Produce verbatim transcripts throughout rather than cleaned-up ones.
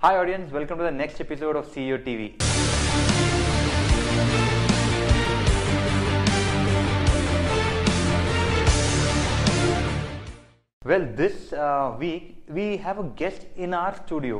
Hi audience, welcome to the next episode of C E O T V. Well, this uh, week we have a guest in our studio.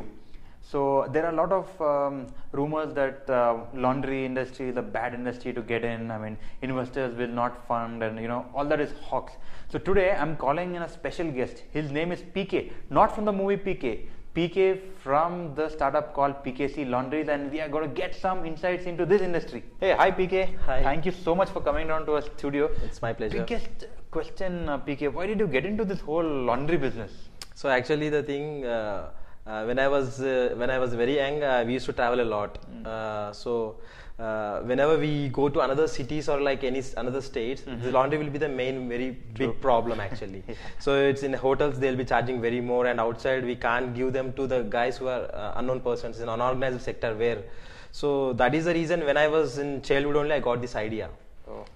So there are a lot of um, rumors that uh, laundry industry is a bad industry to get in. I mean, investors will not fund, and you know all that is hoax. So today I'm calling in a special guest. His name is P K, not from the movie P K. P K from the startup called P K C Laundries, and we are going to get some insights into this industry. Hey, hi P K. Hi. Thank you so much for coming down to our studio. It's my pleasure. Biggest question, uh, P K, why did you get into this whole laundry business? So actually, the thing uh, uh, when I was uh, when I was very young, uh, we used to travel a lot. Mm. Uh, so uh, whenever we go to another cities or like any another states, mm-hmm. the laundry will be the main very big True. problem actually. Yeah. So it's in hotels they'll be charging very more, and outside we can't give them to the guys who are uh, unknown persons in unorganized sector where. So that is the reason when I was in childhood only I got this idea. Oh.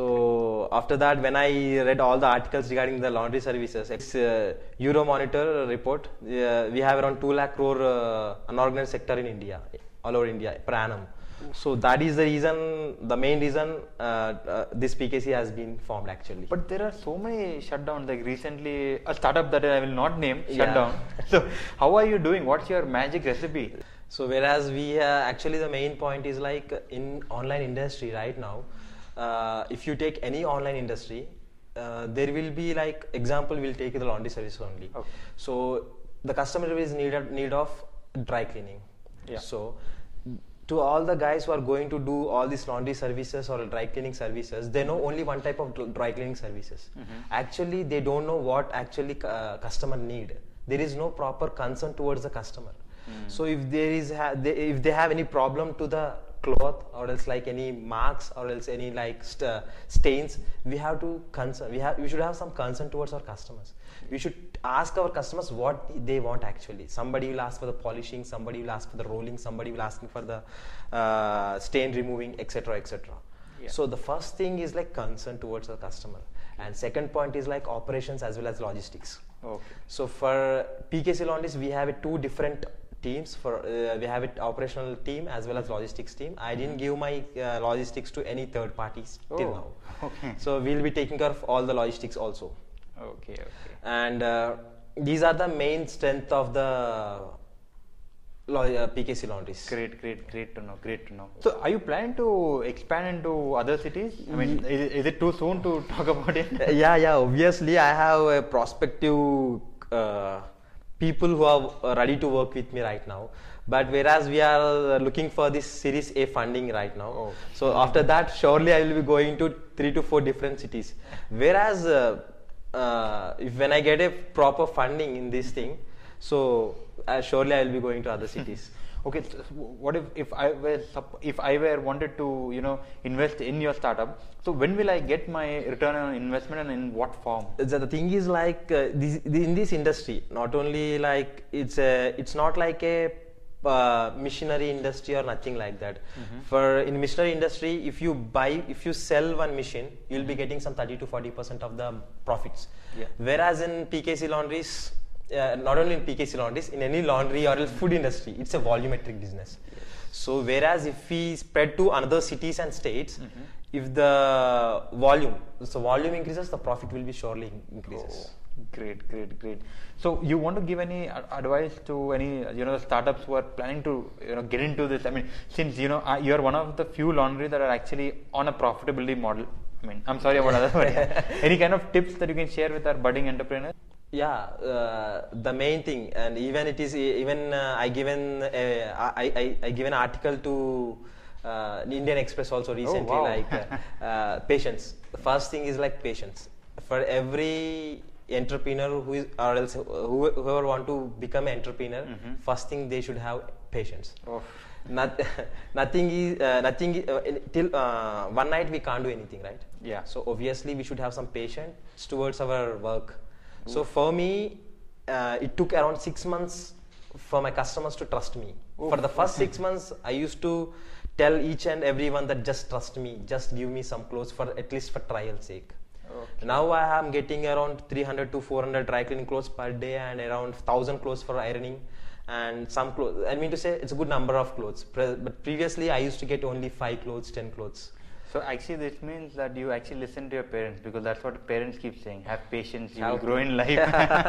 So after that, when I read all the articles regarding the laundry services, it's uh, Euromonitor report. Uh, we have around two lakh crore uh, unorganized sector in India, all over India per annum. So that is the reason, the main reason uh, uh, this P K C has been formed actually. But there are so many shutdowns. Like recently, a startup that I will not name shut yeah. down. So how are you doing? What's your magic recipe? So whereas we uh, actually the main point is like in online industry right now. Uh, if you take any online industry, uh, there will be like example we'll take the laundry service only. Okay. So the customer is needed need of dry cleaning. Yeah. So to all the guys who are going to do all these laundry services or dry cleaning services, they know only one type of dry cleaning services. Mm-hmm. Actually, they don't know what actually uh, customer need. There is no proper concern towards the customer. Mm. So if there is ha they, if they have any problem to the cloth or else like any marks or else any like st uh, stains, we have to concern we have we should have some concern towards our customers. We should ask our customers what they want actually. Somebody will ask for the polishing, somebody will ask for the rolling, somebody will ask for the uh, stain removing, etc, etc. Yeah. So the first thing is like concern towards the customer, and second point is like operations as well as logistics. Okay. So for P K C Laundries we have a two different teams. For uh, we have it operational team as well as logistics team. I didn't give my uh, logistics to any third parties oh, till now. Okay. So we'll be taking care of all the logistics also. Okay. Okay. And uh, these are the main strength of the uh, P K C Laundries. Great, great, great to know. Great to know. So, are you planning to expand into other cities? I mean, is, is it too soon to talk about it? yeah, yeah. Obviously, I have a prospective. Uh, people who are ready to work with me right now, but whereas we are looking for this Series A funding right now. Oh. So mm-hmm. after that, surely I will be going to three to four different cities. Whereas uh, uh, if when I get a proper funding in this thing, so uh, surely I will be going to other cities. Okay, so what if, if I were if I were wanted to you know invest in your startup? So when will I get my return on investment, and in what form? So the thing is like uh, this, in this industry, not only like it's a it's not like a uh, missionary industry or nothing like that. Mm-hmm. For in missionary industry, if you buy if you sell one machine, you'll mm-hmm. be getting some thirty to forty percent of the profits. Yeah. Whereas in P K C Laundries. Uh, not only in P K C Laundries, in any laundry or else food industry, it's a volumetric business. Yes. So whereas if we spread to another cities and states, mm-hmm. if the volume, so volume increases, the profit will be surely increases. Oh, great, great, great. So you want to give any advice to any you know startups who are planning to you know get into this? I mean, since you know uh, you are one of the few laundry that are actually on a profitability model. I mean, I'm sorry about other, but any kind of tips that you can share with our budding entrepreneurs? Yeah, uh, the main thing, and even it is even uh, I given a, I, I, I given an article to uh, Indian Express also recently. Oh, wow. Like uh, uh, patience. The first thing is like patience. For every entrepreneur who is or else who, whoever want to become an entrepreneur, mm-hmm. first thing they should have patience. Oh. Not, nothing is uh, nothing is, uh, till uh, one night we can't do anything, right? Yeah. So obviously we should have some patience towards our work. So for me, uh, it took around six months for my customers to trust me. Oof. For the first six months, I used to tell each and everyone that just trust me, just give me some clothes for at least for trial sake. Okay. Now I am getting around three hundred to four hundred dry cleaning clothes per day and around one thousand clothes for ironing. and some clothes. I mean to say it's a good number of clothes. Pre- but previously I used to get only five clothes, ten clothes. So actually this means that you actually listen to your parents, because that's what parents keep saying, have patience, you will Have- grow in life.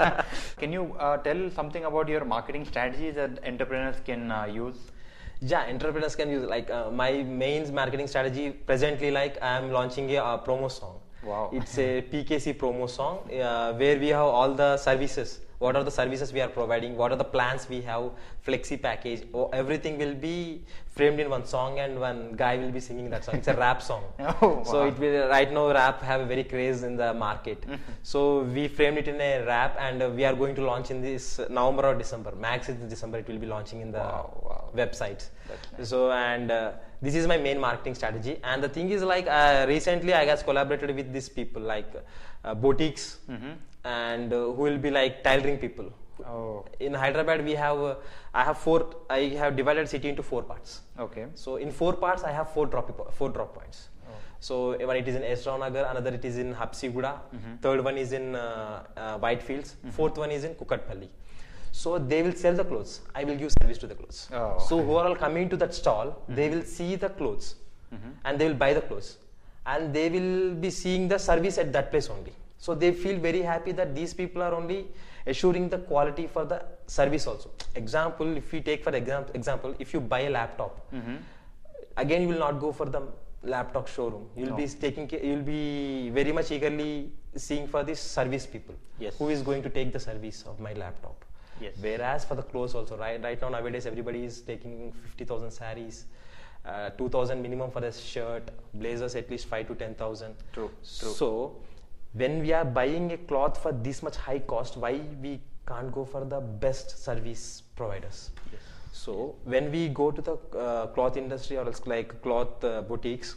Can you uh, tell something about your marketing strategies that entrepreneurs can uh, use? Yeah, entrepreneurs can use like uh, my main marketing strategy presently, like I am launching a uh, promo song. Wow. It's a P K C promo song uh, where we have all the services. What are the services we are providing? What are the plans we have? Flexi package. Oh, everything will be framed in one song, and one guy will be singing that song. It's a rap song. Oh, So wow. it will right now rap have a very craze in the market. So we framed it in a rap, and uh, we are going to launch in this November or December. Max is in December. It will be launching in the Wow, wow. websites. That's nice. So and uh, this is my main marketing strategy. And the thing is, like uh, recently I guess collaborated with these people like uh, boutiques Mm-hmm. and uh, who will be like tailoring people. Oh, In Hyderabad we have uh, I have four I have divided city into four parts. okay. So in four parts I have four drop four drop points. Oh. So one it is in Esrao Nagar, another it is in Hapsiguda, Mhm. third one is in uh, uh, Whitefields, fourth one is in Kukatpalli. So they will sell the clothes. I will give service to the clothes. Oh. So who are all coming to that stall, they will see the clothes Mhm. and they will buy the clothes, and they will be seeing the service at that place only. So they feel very happy that these people are only assuring the quality for the service also. Example, if we take for example, example, if you buy a laptop, Mhm. again you will not go for the laptop showroom. You will No. be taking ca- you will be very much eagerly seeing for this service people. Yes. Who is going to take the service of my laptop? Yes. Whereas for the clothes also, right right now nowadays everybody is taking fifty thousand sarees, uh, two thousand minimum for a shirt, blazers at least five to ten thousand. True, true. So when we are buying a cloth for this much high cost, why we can't go for the best service providers? Yes. So when we go to the uh, cloth industry or else like cloth uh, boutiques,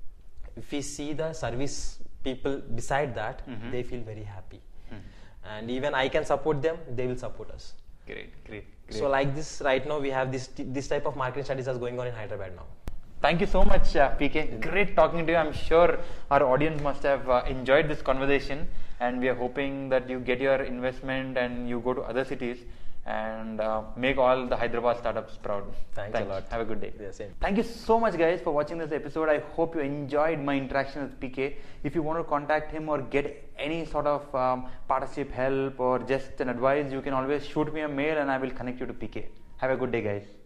if we see the service people beside that, Mhm. they feel very happy. Mhm. And even I can support them, they will support us. Great, great, great. So like this, right now we have this this type of marketing strategies that's going on in Hyderabad now. Thank you so much, uh, P K. Great talking to you. I'm sure our audience must have uh, enjoyed this conversation, and we are hoping that you get your investment and you go to other cities and uh, make all the Hyderabad startups proud. Thanks a lot. Have a good day. Yeah, same. Thank you so much, guys, for watching this episode. I hope you enjoyed my interaction with P K. If you want to contact him or get any sort of um, partnership help or just an advice, you can always shoot me a mail and I will connect you to P K. Have a good day, guys.